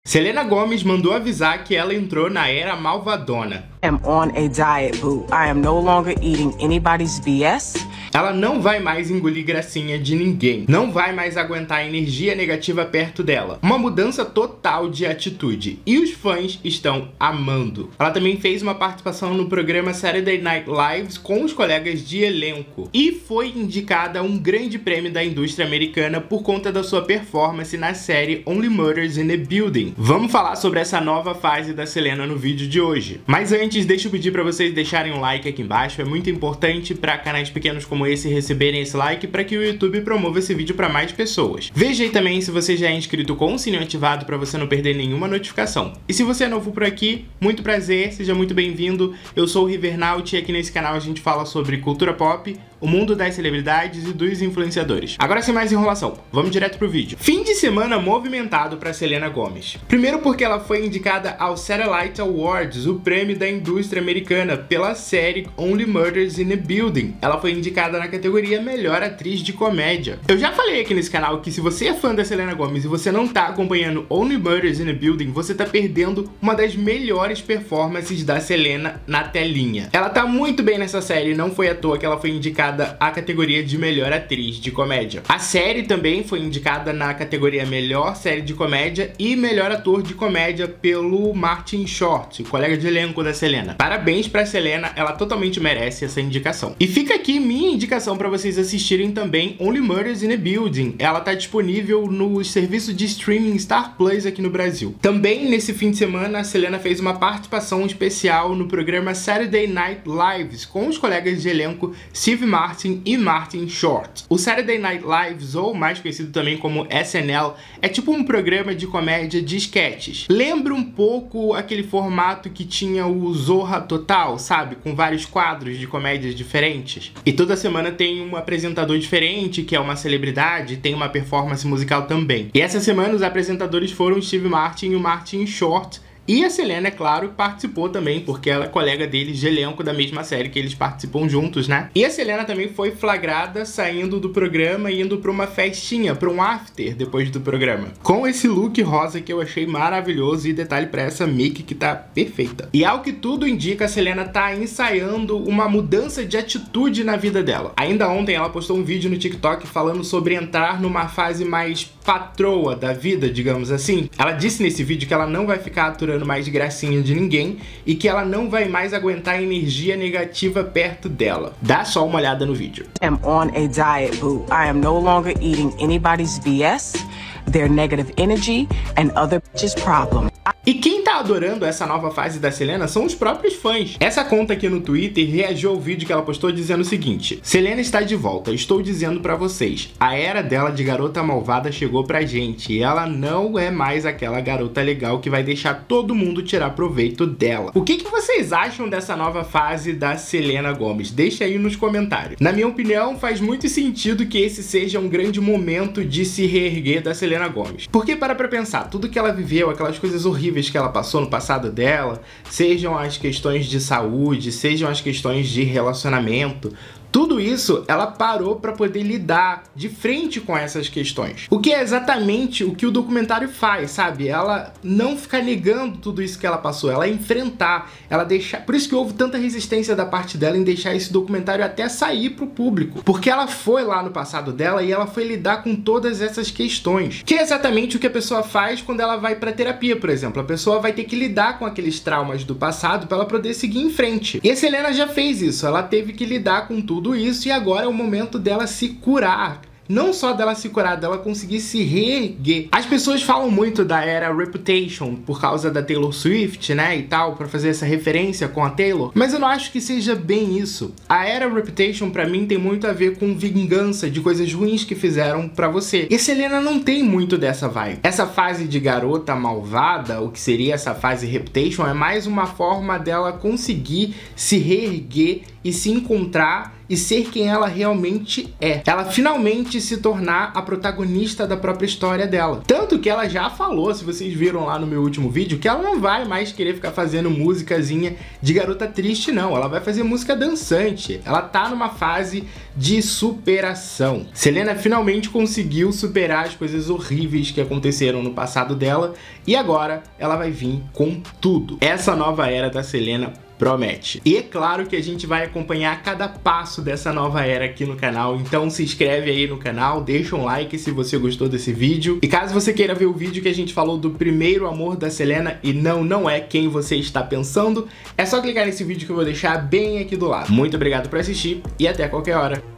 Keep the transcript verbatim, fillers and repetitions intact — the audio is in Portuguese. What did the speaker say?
Selena Gomez mandou avisar que ela entrou na era malvadona. I'm on a diet, boo. I am no longer eating anybody's B S. Ela não vai mais engolir gracinha de ninguém. Não vai mais aguentar energia negativa perto dela. Uma mudança total de atitude. E os fãs estão amando. Ela também fez uma participação no programa Saturday Night Live com os colegas de elenco. E foi indicada a um grande prêmio da indústria americana por conta da sua performance na série Only Murders in the Building. Vamos falar sobre essa nova fase da Selena no vídeo de hoje. Mas antes, deixa eu pedir para vocês deixarem um like aqui embaixo. É muito importante para canais pequenos como esse receberem esse like para que o YouTube promova esse vídeo para mais pessoas. Veja aí também se você já é inscrito com o sininho ativado para você não perder nenhuma notificação. E se você é novo por aqui, muito prazer, seja muito bem-vindo. Eu sou o Rivernaut e aqui nesse canal a gente fala sobre cultura pop, o mundo das celebridades e dos influenciadores. Agora sem mais enrolação, vamos direto pro vídeo. Fim de semana movimentado para Selena Gomez. Primeiro porque ela foi indicada ao Satellite Awards, o prêmio da indústria americana, pela série Only Murders in the Building. Ela foi indicada na categoria Melhor Atriz de Comédia. Eu já falei aqui nesse canal que se você é fã da Selena Gomez e você não tá acompanhando Only Murders in the Building, você tá perdendo uma das melhores performances da Selena na telinha. Ela tá muito bem nessa série, não foi à toa que ela foi indicada a categoria de Melhor Atriz de Comédia. A série também foi indicada na categoria Melhor Série de Comédia e Melhor Ator de Comédia pelo Martin Short, o colega de elenco da Selena. Parabéns pra Selena, ela totalmente merece essa indicação. E fica aqui minha indicação para vocês assistirem também Only Murders in the Building. Ela tá disponível no serviço de streaming Star Plus aqui no Brasil. Também nesse fim de semana a Selena fez uma participação especial no programa Saturday Night Lives com os colegas de elenco Steve Martin e Martin Short. O Saturday Night Lives, ou mais conhecido também como S N L, é tipo um programa de comédia de sketches. Lembra um pouco aquele formato que tinha o Zorra Total, sabe? Com vários quadros de comédias diferentes. E toda semana tem um apresentador diferente, que é uma celebridade, tem uma performance musical também. E essa semana os apresentadores foram o Steve Martin e o Martin Short. E a Selena, é claro, participou também, porque ela é colega deles de elenco da mesma série que eles participam juntos, né? E a Selena também foi flagrada saindo do programa e indo pra uma festinha, pra um after depois do programa. Com esse look rosa que eu achei maravilhoso e detalhe pra essa make que tá perfeita. E ao que tudo indica, a Selena tá ensaiando uma mudança de atitude na vida dela. Ainda ontem ela postou um vídeo no TikTok falando sobre entrar numa fase mais patroa da vida, digamos assim. Ela disse nesse vídeo que ela não vai ficar aturando mais gracinha de ninguém e que ela não vai mais aguentar energia negativa perto dela. Dá só uma olhada no vídeo. I'm on a diet, boo. I am no longer eating anybody's B S, their negative energy, and other bitches' problems. E quem tá adorando essa nova fase da Selena são os próprios fãs. Essa conta aqui no Twitter reagiu ao vídeo que ela postou dizendo o seguinte: Selena está de volta, estou dizendo pra vocês, a era dela de garota malvada chegou pra gente e ela não é mais aquela garota legal que vai deixar todo mundo tirar proveito dela. O que que vocês acham dessa nova fase da Selena Gomez? Deixa aí nos comentários. Na minha opinião, faz muito sentido que esse seja um grande momento de se reerguer da Selena Gomez. Porque para pra pensar, tudo que ela viveu, aquelas coisas horríveis que ela passou no passado dela, sejam as questões de saúde, sejam as questões de relacionamento, tudo isso ela parou para poder lidar de frente com essas questões. O que é exatamente o que o documentário faz, sabe? Ela não ficar negando tudo isso que ela passou, ela enfrentar, ela deixar... Por isso que houve tanta resistência da parte dela em deixar esse documentário até sair pro público. Porque ela foi lá no passado dela e ela foi lidar com todas essas questões. Que é exatamente o que a pessoa faz quando ela vai pra terapia, por exemplo. A pessoa vai ter que lidar com aqueles traumas do passado para ela poder seguir em frente. E a Selena já fez isso, ela teve que lidar com tudo isso e agora é o momento dela se curar. Não só dela se curar, dela conseguir se reerguer. As pessoas falam muito da era Reputation por causa da Taylor Swift, né, e tal, pra fazer essa referência com a Taylor, mas eu não acho que seja bem isso. A era Reputation pra mim tem muito a ver com vingança de coisas ruins que fizeram pra você. E a Selena não tem muito dessa vibe. Essa fase de garota malvada, o que seria essa fase Reputation, é mais uma forma dela conseguir se reerguer e se encontrar e ser quem ela realmente é. Ela finalmente se tornar a protagonista da própria história dela. Tanto que ela já falou, se vocês viram lá no meu último vídeo, que ela não vai mais querer ficar fazendo musicazinha de garota triste, não. Ela vai fazer música dançante. Ela tá numa fase de superação. Selena finalmente conseguiu superar as coisas horríveis que aconteceram no passado dela e agora ela vai vir com tudo. Essa nova era da Selena promete. E é claro que a gente vai acompanhar cada passo dessa nova era aqui no canal, então se inscreve aí no canal, deixa um like se você gostou desse vídeo. E caso você queira ver o vídeo que a gente falou do primeiro amor da Selena e não, não é quem você está pensando, é só clicar nesse vídeo que eu vou deixar bem aqui do lado. Muito obrigado por assistir e até qualquer hora.